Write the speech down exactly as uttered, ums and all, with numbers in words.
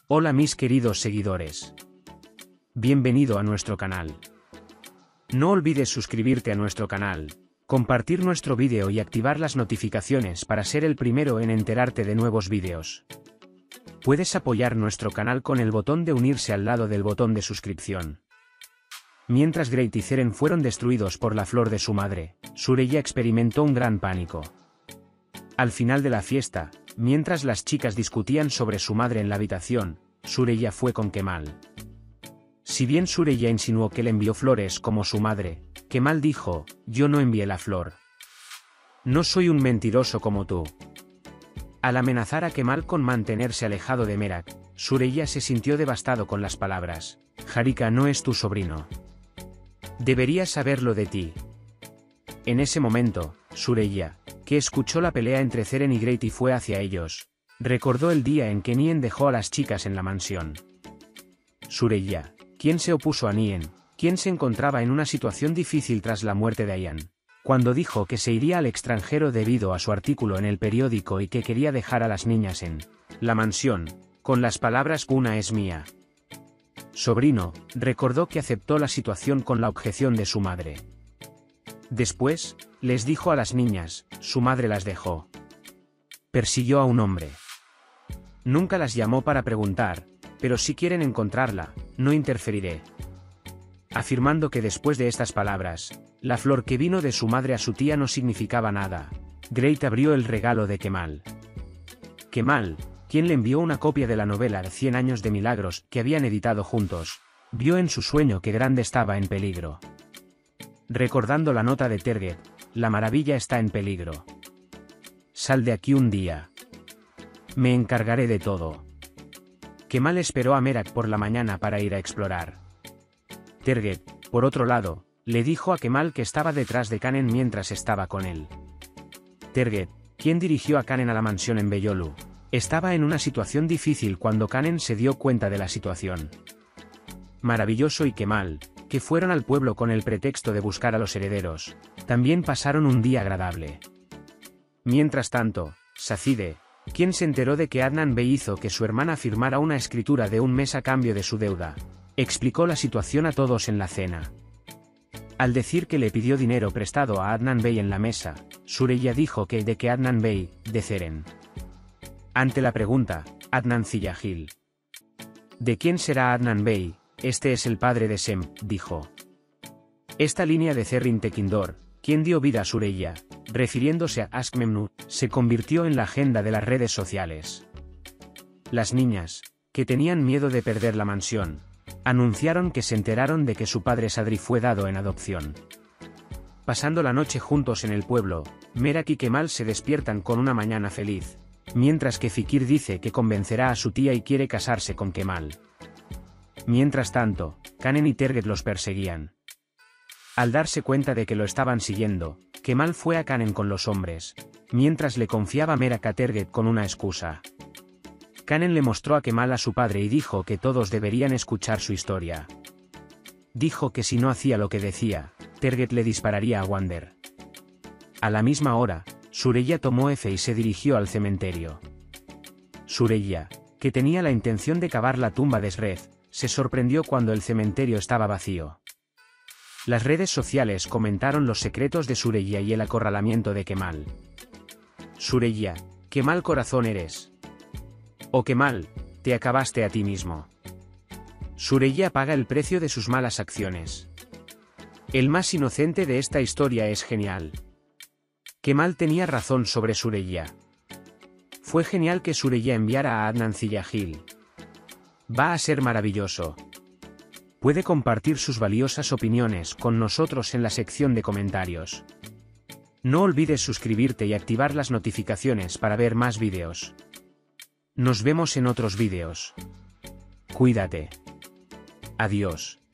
Hola mis queridos seguidores. Bienvenido a nuestro canal. No olvides suscribirte a nuestro canal, compartir nuestro vídeo y activar las notificaciones para ser el primero en enterarte de nuevos vídeos. Puedes apoyar nuestro canal con el botón de unirse al lado del botón de suscripción. Mientras Great y Zeren fueron destruidos por la flor de su madre, Süreyya experimentó un gran pánico. Al final de la fiesta, mientras las chicas discutían sobre su madre en la habitación, Süreyya fue con Kemal. Si bien Süreyya insinuó que le envió flores como su madre, Kemal dijo: yo no envié la flor. No soy un mentiroso como tú. Al amenazar a Kemal con mantenerse alejado de Merak, Süreyya se sintió devastado con las palabras: Harika no es tu sobrino. Deberías saberlo de ti. En ese momento, Süreyya, que escuchó la pelea entre Zeren y Great y fue hacia ellos, recordó el día en que Nien dejó a las chicas en la mansión. Süreyya, quien se opuso a Nien, quien se encontraba en una situación difícil tras la muerte de Ayan, cuando dijo que se iría al extranjero debido a su artículo en el periódico y que quería dejar a las niñas en la mansión, con las palabras "una es mía". Sobrino, recordó que aceptó la situación con la objeción de su madre. Después, les dijo a las niñas, su madre las dejó. Persiguió a un hombre. Nunca las llamó para preguntar, pero si quieren encontrarla, no interferiré. Afirmando que después de estas palabras, la flor que vino de su madre a su tía no significaba nada, Great abrió el regalo de Kemal. Kemal, quien le envió una copia de la novela de Cien años de milagros que habían editado juntos, vio en su sueño que Grande estaba en peligro. Recordando la nota de Terget, la maravilla está en peligro. Sal de aquí un día. Me encargaré de todo. Kemal esperó a Merak por la mañana para ir a explorar. Terget, por otro lado, le dijo a Kemal que estaba detrás de Kanen mientras estaba con él. Terget, quien dirigió a Kanen a la mansión en Beyolu, estaba en una situación difícil cuando Kanen se dio cuenta de la situación. Maravilloso y Kemal, que fueron al pueblo con el pretexto de buscar a los herederos, también pasaron un día agradable. Mientras tanto, Sacide, quien se enteró de que Adnan Bey hizo que su hermana firmara una escritura de un mes a cambio de su deuda, explicó la situación a todos en la cena. Al decir que le pidió dinero prestado a Adnan Bey en la mesa, Süreyya dijo que de que Adnan Bey, de Zeren. Ante la pregunta, Adnan Ziyagil. ¿De quién será Adnan Bey? Este es el padre de Sem, dijo. Esta línea de Zerrin Tekindor, quien dio vida a Süreyya, refiriéndose a Askmemnu, se convirtió en la agenda de las redes sociales. Las niñas, que tenían miedo de perder la mansión, anunciaron que se enteraron de que su padre Sadri fue dado en adopción. Pasando la noche juntos en el pueblo, Merak y Kemal se despiertan con una mañana feliz, mientras que Fikir dice que convencerá a su tía y quiere casarse con Kemal. Mientras tanto, Kanen y Terget los perseguían. Al darse cuenta de que lo estaban siguiendo, Kemal fue a Kanen con los hombres, mientras le confiaba Merak a Terget con una excusa. Kanen le mostró a Kemal a su padre y dijo que todos deberían escuchar su historia. Dijo que si no hacía lo que decía, Terget le dispararía a Wander. A la misma hora, Süreyya tomó Efe y se dirigió al cementerio. Süreyya, que tenía la intención de cavar la tumba de Sred, se sorprendió cuando el cementerio estaba vacío. Las redes sociales comentaron los secretos de Süreyya y el acorralamiento de Kemal. Süreyya, qué mal corazón eres. Oh Kemal, te acabaste a ti mismo. Süreyya paga el precio de sus malas acciones. El más inocente de esta historia es genial. Kemal tenía razón sobre Süreyya. Fue genial que Süreyya enviara a Adnan Ziyagil. Va a ser maravilloso. Puede compartir sus valiosas opiniones con nosotros en la sección de comentarios. No olvides suscribirte y activar las notificaciones para ver más vídeos. Nos vemos en otros vídeos. Cuídate. Adiós.